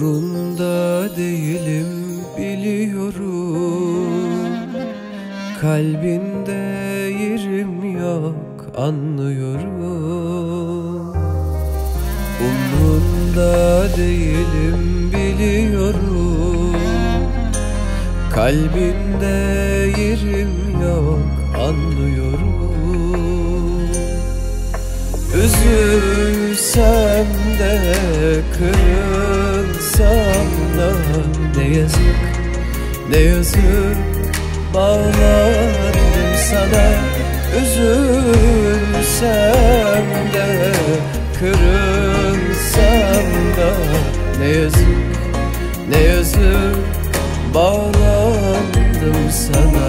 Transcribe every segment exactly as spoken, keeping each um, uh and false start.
Umrunda değilim biliyorum, kalbinde yerim yok anlıyorum. Umrunda değilim biliyorum, kalbinde yerim yok anlıyorum. Üzülsem de kırılsam da ne yazık ne yazık bağlandım sana. Üzülsem de kırılsam da ne yazık ne yazık bağlandım sana.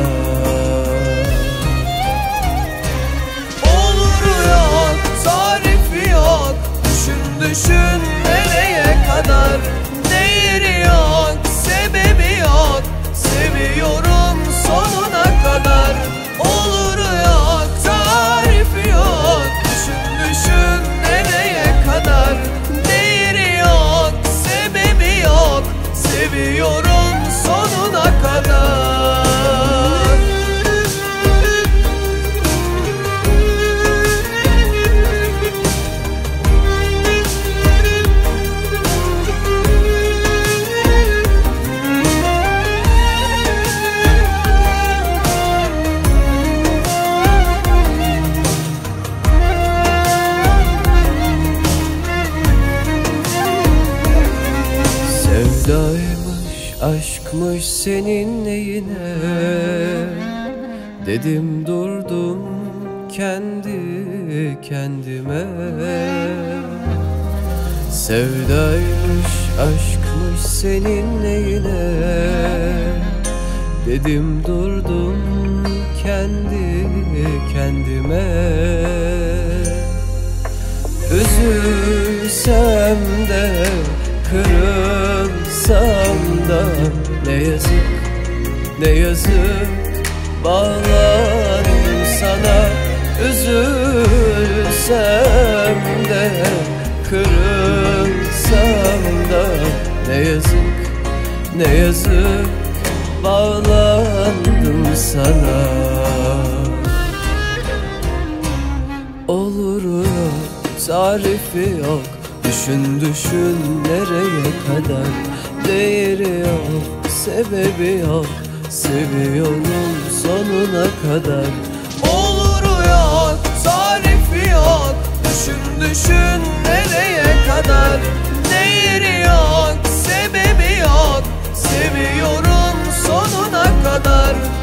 Düşün nereye kadar, değeri yok, sebebi yok. Seviyorum sonuna kadar. Olur yok, tarifi yok. Düşün düşün nereye kadar, değeri yok, sebebi yok. Seviyorum sonuna kadar. Sevdaymış, aşkmış senin neyine, dedim durdum kendi kendime. Sevdaymış, aşkmış senin neyine, dedim durdum kendi kendime. Üzülsem de kırılsam da ne yazık ne yazık bağlandım sana. Üzülsem de kırılsam da ne yazık ne yazık bağlandım sana. Olur yok, tarifi yok. Düşün düşün nereye kadar, değeri yok, sebebi yok. Seviyorum sonuna kadar. Olur yok, tarifi yok. Düşün düşün nereye kadar, değeri yok, sebebi yok. Seviyorum sonuna kadar.